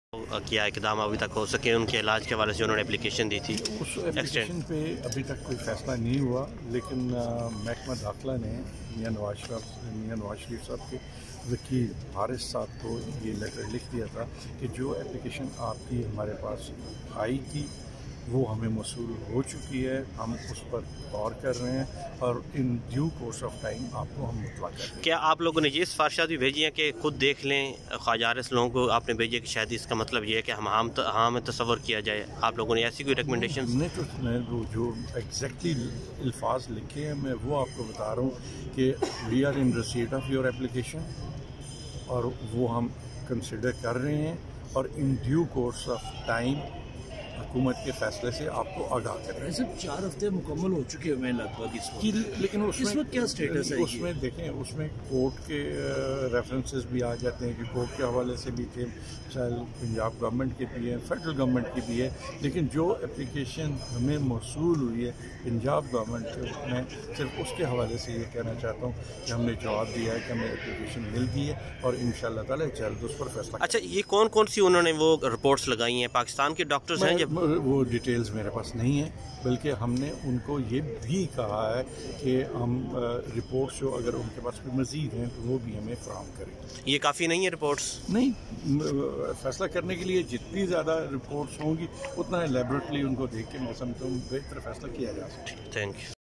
کیا اقدام ابھی تک ہو سکے ان کے علاج کے حوالے سے انہوں نے اپلیکیشن دی تھی؟ اس اپلیکیشن پہ ابھی تک کوئی فیصلہ نہیں ہوا، لیکن محکمہ داخلہ نے میاں نواز شریف صاحب کے وکیل حارث صاحب کو یہ لیٹر لکھ دیا تھا کہ جو اپلیکیشن آپ کی ہمارے پاس آئی تھی وہ ہمیں موصول ہو چکی ہے، ہم اس پر غور کر رہے ہیں اور in due course of time آپ کو ہم مطلع کر دیں گے۔ کیا آپ لوگوں نے یہ سفارشات بھی بھیجی ہیں کہ خود دیکھ لیں؟ خواجہ حارث لوگوں کو آپ نے بھیجی کہ شاید اس کا مطلب یہ ہے کہ ہم تصور کیا جائے، آپ لوگوں نے ایسی کوئی ریکمنڈیشن؟ ہم نے تو وہ جو ایگزیکٹلی الفاظ لکھے ہیں میں وہ آپ کو بتا رہا ہوں کہ we are in receipt of your application, اور وہ ہم کنسیڈر کر رہے ہیں اور in due course of time حکومت کے فیصلے سے آپ کو آگاہ کر رہے ہیں۔ صرف 4 ہفتے مکمل ہو چکے ہیں لگ بھگ اس وقت، لیکن اس وقت کیا اسٹیٹس ہے؟ اس میں دیکھیں، اس میں کورٹ کے ریفرنسز بھی آ جاتے ہیں کہ کورٹ کے حوالے سے بھی تھے، پنجاب گورنمنٹ کے بھی ہے، فیڈرل گورنمنٹ کی بھی ہے، لیکن جو اپلیکیشن ہمیں موصول ہوئی ہے پنجاب گورنمنٹ میں، صرف اس کے حوالے سے یہ کہنا چاہتا ہوں کہ ہم نے جواب دیا ہے کہ ہمیں اپلیکیشن مل گئی ہے اور انشاءاللہ تعالی جلد اس پر فیصلہ۔ اچھا، یہ کون کون سی انہوں نے وہ رپورٹس لگائی ہیں؟ پاکستان کے ڈاکٹرز ہیں؟ جب وہ ڈیٹیلز میرے پاس نہیں ہیں، بلکہ ہم نے ان کو یہ بھی کہا ہے کہ ہم رپورٹس جو اگر ان کے پاس کوئی مزید ہیں تو وہ بھی ہمیں فراہم کریں۔ یہ کافی نہیں ہے رپورٹس؟ نہیں، فیصلہ کرنے کے لیے جتنی زیادہ رپورٹس ہوں گی اتنا لیبورٹری ان کو دیکھ کے میں سمجھتا ہوں بہتر فیصلہ کیا جا سکتا ہے۔ Thank you.